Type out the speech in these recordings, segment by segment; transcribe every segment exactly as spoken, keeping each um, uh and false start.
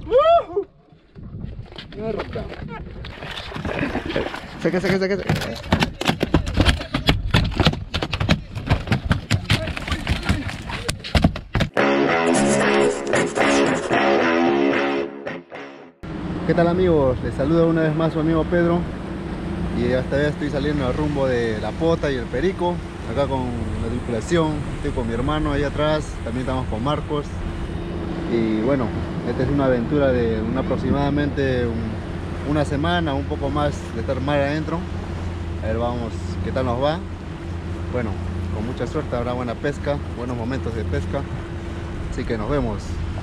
Uh, mierda. Saca, saca, saca, saca. ¿Qué tal amigos? Les saluda una vez más su amigo Pedro. Y esta vez estoy saliendo al rumbo de La Pota y el Perico, acá con la tripulación. Estoy con mi hermano ahí atrás, también estamos con Marcos. Y bueno, esta es una aventura de una, aproximadamente un, una semana, un poco más de estar mar adentro. A ver, vamos, qué tal nos va. Bueno, con mucha suerte habrá buena pesca, buenos momentos de pesca. Así que nos vemos.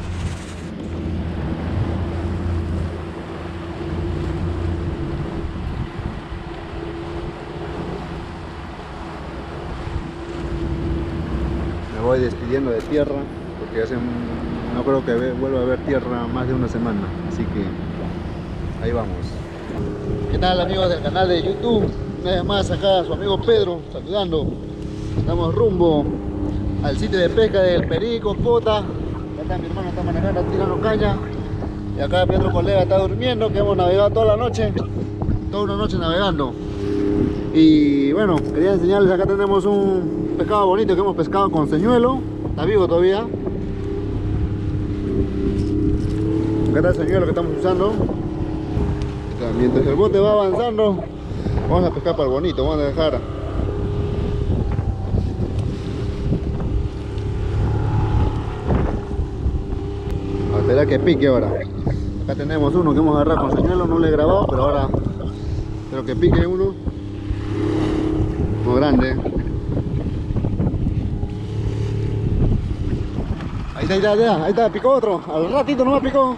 Me voy despidiendo de tierra porque hace un, no creo que ve, vuelva a ver tierra más de una semana, así que ahí vamos. ¿Qué tal amigos del canal de YouTube? Una vez más acá su amigo Pedro saludando. Estamos rumbo al sitio de pesca del Perico, Pota. Acá está mi hermano, está manejando, tirando caña. Y acá mi otro colega está durmiendo, que hemos navegado toda la noche, toda una noche navegando. Y bueno, quería enseñarles, acá tenemos un pescado bonito que hemos pescado con señuelo. Está vivo todavía. Acá está el señuelo que estamos usando. Mientras el bote va avanzando, vamos a pescar para el bonito. Vamos a dejar a esperar que pique ahora. Acá tenemos uno que hemos agarrado con señuelo, no le he grabado, pero ahora espero que pique uno. Muy grande. Ahí está, ahí está, ahí está, ahí está, picó otro. Al ratito no me picó.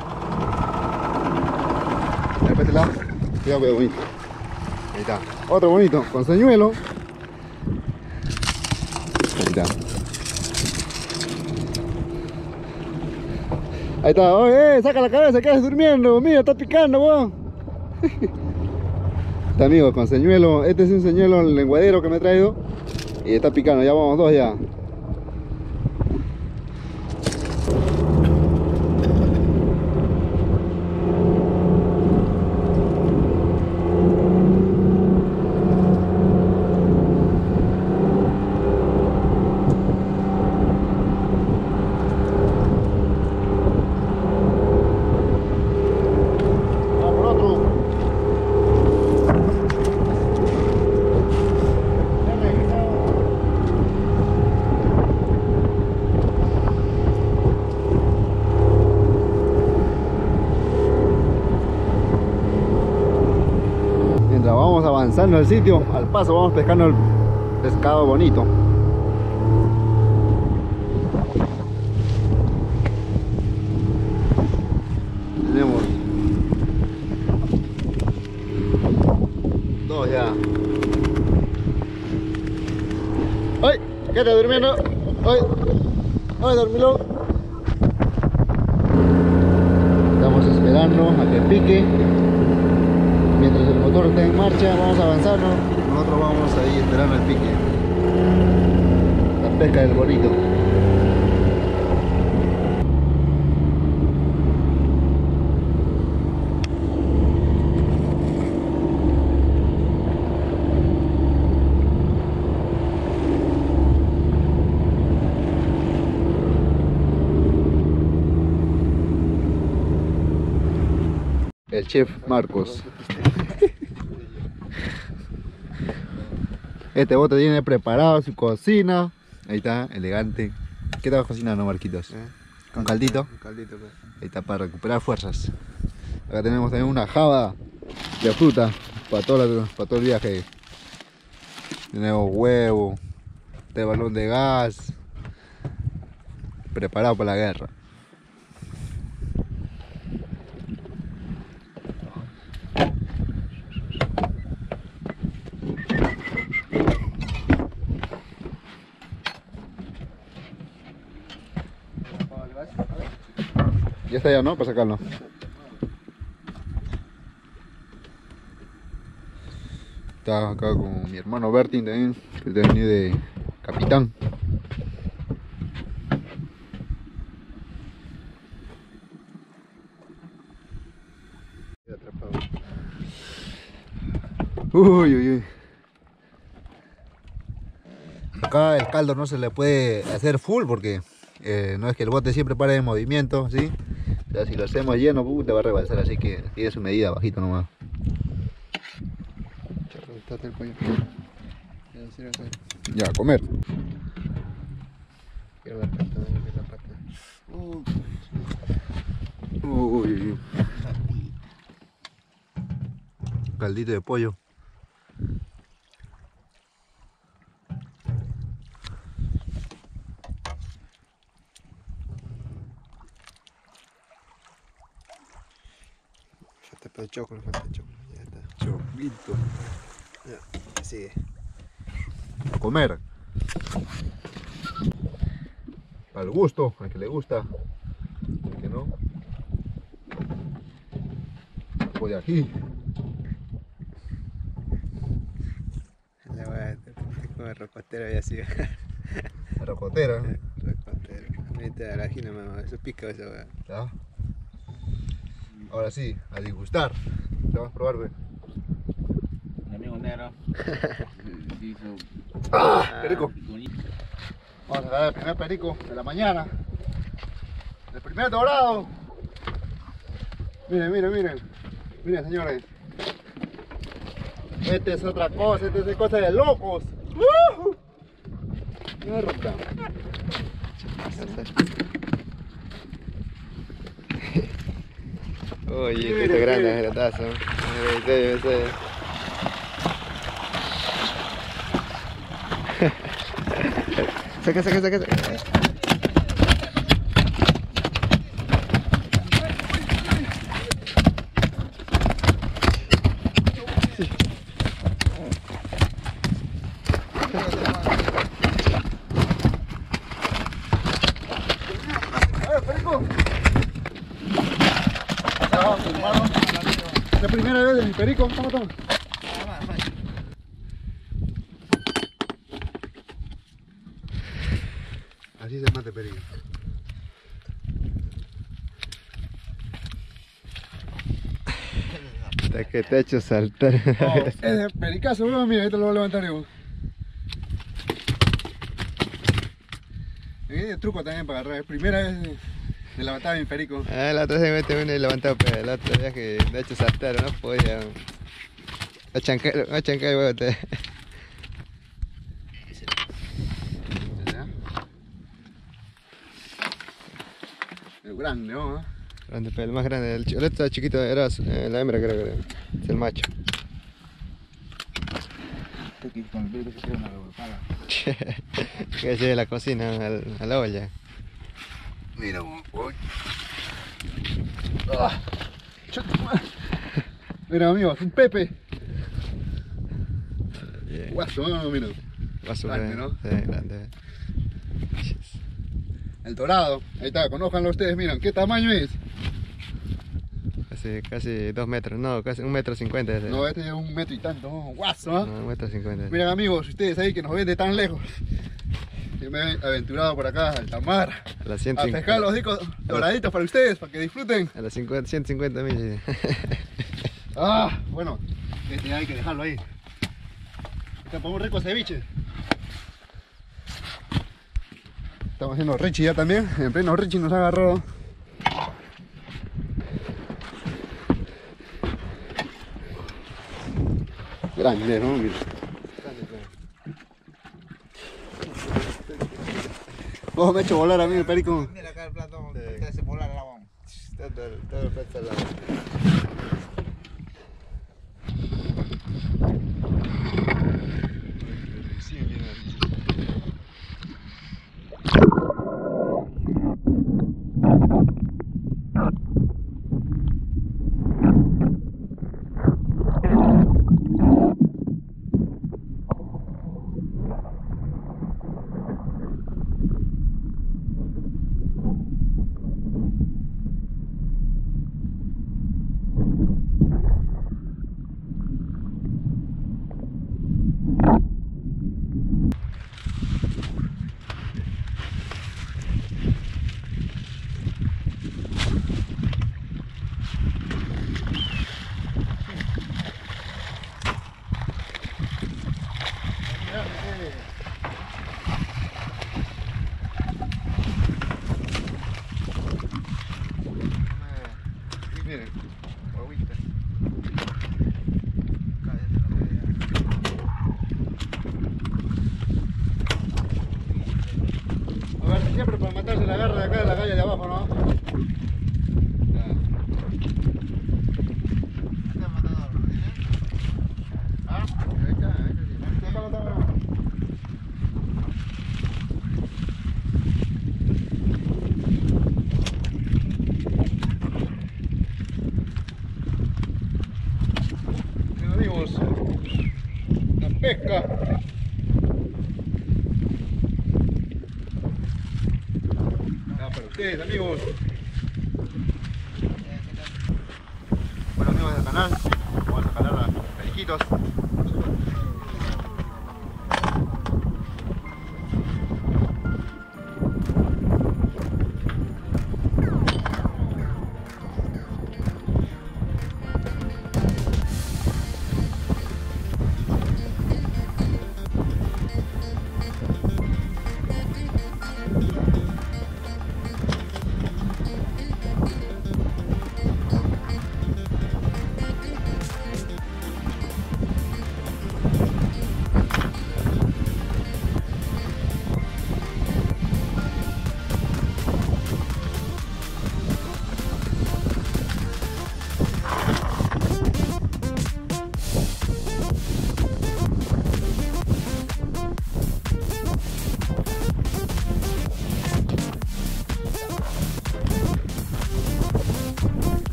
Cuidado, cuidado, bonito. Ahí está, otro bonito, con señuelo. Ahí está. Ahí está, oye, saca la cabeza, quedas durmiendo. Mira, está picando, vos. Está amigo, con señuelo. Este es un señuelo lenguadero que me he traído. Y está picando, ya vamos dos ya. Vamos avanzando al sitio, al paso vamos pescando el pescado bonito. Tenemos dos ya. ¡Ay! Quédate durmiendo. ¡Ay! ¡Ay, dormilo! Estamos esperando a que pique. Mientras el motor está en marcha, vamos avanzando. Nosotros vamos ahí esperando el pique. La pesca del bonito. El chef Marcos. Este bote tiene preparado su cocina. Ahí está, elegante. ¿Qué te vas cocinando, Marquitos? ¿Eh? ¿Un caldito? Un caldito, pues. Ahí está, para recuperar fuerzas. Acá tenemos también una java de fruta para todo, la, para todo el viaje. Tenemos huevo, este balón de gas, preparado para la guerra. Ya está ya, ¿no? Para sacarlo. Está acá con mi hermano Bertin también, que está venido de capitán. Uy, uy, uy. Acá el caldo no se le puede hacer full porque eh, no es que el bote siempre pare en movimiento, ¿sí? O sea, si lo hacemos lleno, uh, te va a rebalsar, así que tiene su medida bajito nomás. El pollo. Ya, a comer. Quiero la pata, quiero la pata. Uy, uy, uy. Caldito de pollo. Falta de chocolate, falta de chocolate. Ya está. Chocolito. Ya, sigue. A comer. Al gusto, al que le gusta. Al que no. Un poco de ají. La weá, te como rocotero y así. La rocotera. Rocotero. Mete a la gina, mamá. Eso pica esa weá. ¿Ya? Ahora sí, a disgustar. Te vas a probar, güey. Mi amigo negro. Sí, hizo ¡Ah! Perico. bonito. Vamos a dar el primer perico de la mañana. El primer dorado. Miren, miren, miren. Miren, señores. Esta es otra cosa, esta es cosa de locos. ¡Uh! Mierda. Oye, Mire, este grande, mire. gratazo. Ese, ese. Saca, saca, saca. saca. ¡Eh, perico! Vamos, hermano. Es la primera vez de mi perico. Toma, toma. Así se mata el perico. Hasta que te ha hecho saltar. Oh, ese pericazo, bro, mira, ahorita lo voy a levantar yo. Hay truco también para agarrar. Es primera vez de, de levantar mi perico. Ah, la otra vez me mete uno y levantado, pero la otra vez que me ha hecho saltar, no podía. A chancar, a chancar, huevo. te- El grande, ¿no? Grande, pero el más grande, el, chi- el otro chiquito era eh, la hembra, creo que era. Es el macho. Con el perico se quiere una revolcada. Que lleve la cocina al- a la olla. Mira, uy. Ah, chuta madre. Mira, amigos, un Pepe. Bien. Guaso, no, mira. Vaso Grande, grande, ¿no? Sí, grande. El dorado. Ahí está, conójanlo ustedes, miren, ¿qué tamaño es? Casi, casi dos metros, no, casi un metro cincuenta. ese. No, este es un metro y tanto, ¿no? Guaso, ¿ah? No, un metro cincuenta. Miren, amigos, ustedes ahí que nos ven de tan lejos. Yo me he aventurado por acá, al Tamar, A las ciento a cincuenta. pescar los discos doraditos para ustedes, para que disfruten. A las cincuenta, ciento cincuenta mil. Ah, bueno, este hay que dejarlo ahí. Este para un rico ceviche. Estamos haciendo Richie ya también. En pleno Richie nos ha agarrado. Grande, ¿no? Mira. Oh, me ha hecho volar a mí el perico. Mira acá el plato, te hace volar el agua. Todo, todo el plato al lado. Sí, viene. Miren, guaguita. A ver, siempre para matarse la agarra de acá de la calle de abajo, ¿no? Ah, ahí está, ahí está. Acá lo está. Bien, amigos, la pesca. Ya, para ustedes, amigos. Bueno, amigos del canal, vamos a sacar a periquitos.